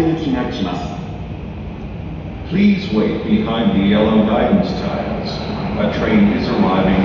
行きが来ます。 Please wait behind the yellow guidance tiles. A train is arriving